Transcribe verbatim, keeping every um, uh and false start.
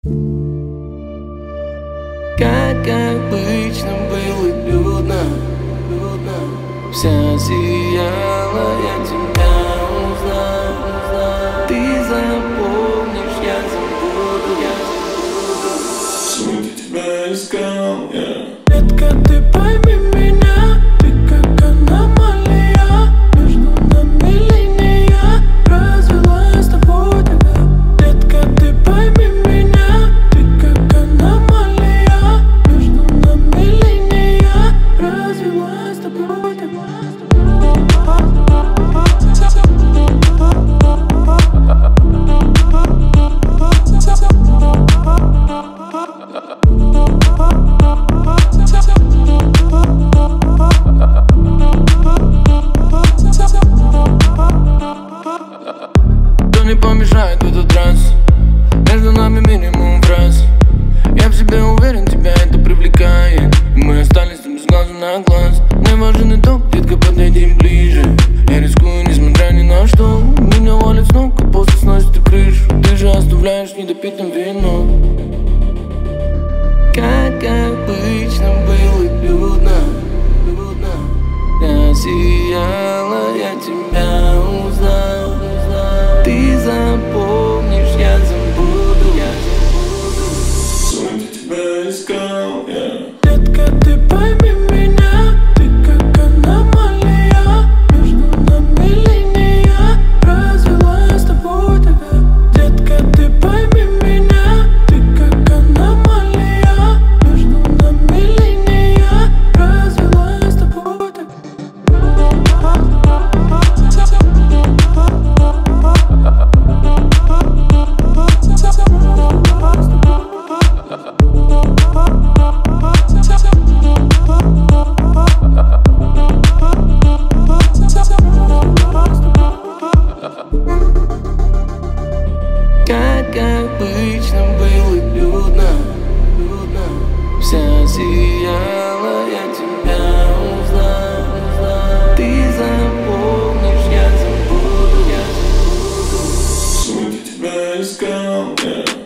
Как обычно было людно, людно. Вся сияла, я тебя узнал, узнал. Ты запомнишь, я забуду, я забуду. Сколько тебя искал, я. Детка, ты пойми меня, ты как аномалия. Между нами линия развелась с тобой тогда. Детка, ты пойми меня, ты как аномалия. Между нами линия развелась с тобой тогда. Кто не помешает в этот раз? Между нами минимум фраз. Я в себе уверен, тебя это привлекает. И мы остались с тобой с глазу на глаз. Мне важен итог, детка, подойди ближе. Я рискую, несмотря ни на что. Меня валит с ног, а после сносит и крышу. Ты же оставляешь недопитым вино. Как обычно было людно, людно. Я сияла, я тебя узнал, узнал. Ты запомнишь, я забуду, я забуду. Сколько тебя искал, я. Детка, ты пойми меня, ты как аномалия. Между нами линия развелась с тобой тогда. Детка, ты пойми меня, ты как аномалия. Между нами линия развелась с тобой тогда. Как обычно было людно, людно. Вся сияла, я тебя узнал, узнал. Ты запомнишь, я забуду, я забуду. Сколько тебя искал, я.